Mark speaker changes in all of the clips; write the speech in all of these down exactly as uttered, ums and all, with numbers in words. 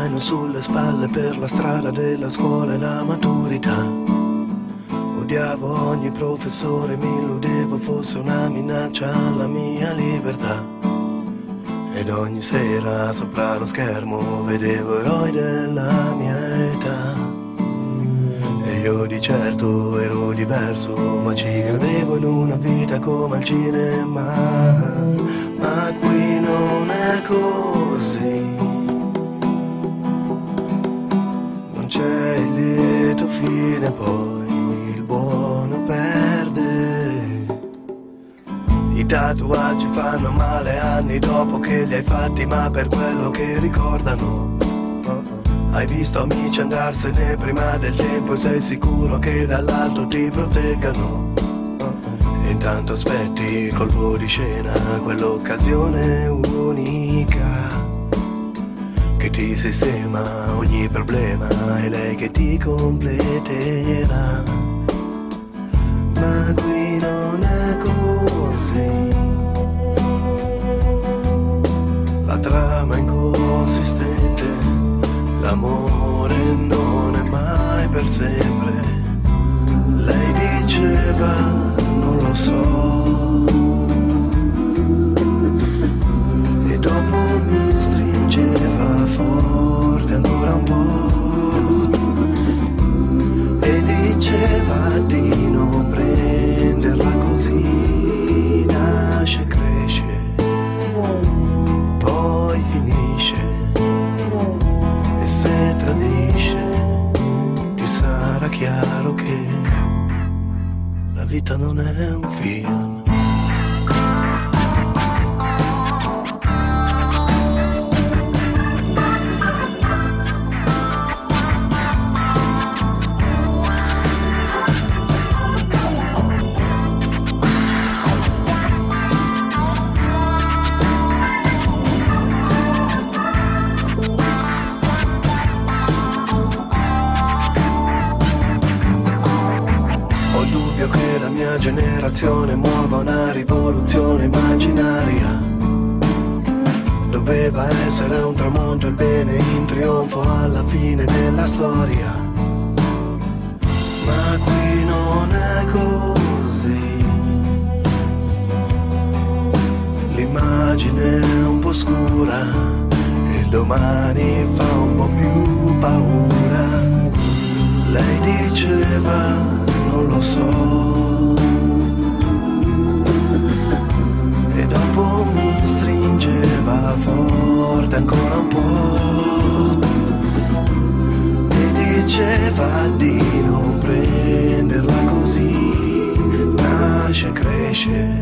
Speaker 1: zaino sulle spalle per la strada della scuola e la maturità. Odiavo ogni professore, mi illudevo fosse una minaccia alla mia libertà. Ed ogni sera sopra lo schermo vedevo eroi della mia età. E io di certo ero diverso, ma ci credevo in una vita come al cinema. Ma qui non è così, non c'è il lieto fine, poi il buono perde. I tatuaggi fanno male anni dopo che li hai fatti, ma per quello che ricordano. Hai visto amici andarsene prima del tempo e sei sicuro che dall'alto ti proteggano. E intanto aspetti il colpo di scena, quell'occasione unica che ti sistema ogni problema, è lei che ti completerà. Ma qui non è così, la trama è inconsistente, l'amore non è mai per sempre. Lei diceva non lo so, e dopo mi stringeva forte ancora un po', e diceva di non prenderla così. Nasce, cresce, poi finisce, e se tradisce ti sarà chiaro che la vita non è un film. Che la mia generazione muova una rivoluzione immaginaria. Doveva essere un tramonto il bene in trionfo alla fine della storia. Ma qui non è così, l'immagine è un po' scura e il domani fa un po' più paura. Lei diceva non lo so, e dopo mi stringeva forte ancora un po', e diceva di non prenderla così. Nasce, cresce,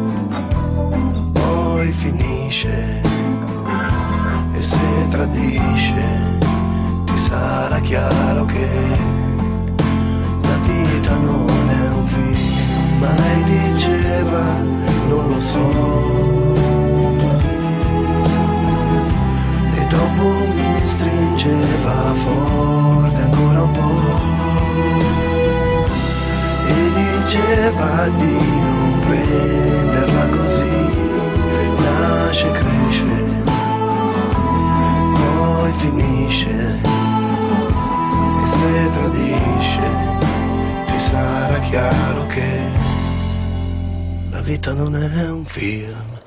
Speaker 1: poi finisce, e se tradisce ti sarà chiaro che la vita non è un film. Ma lei diceva non lo so, e dopo mi stringeva forte ancora un po', e diceva di non prenderla così. Nasce, cresce, poi finisce, e se tradisce ti sarà chiaro che la vita non è un film.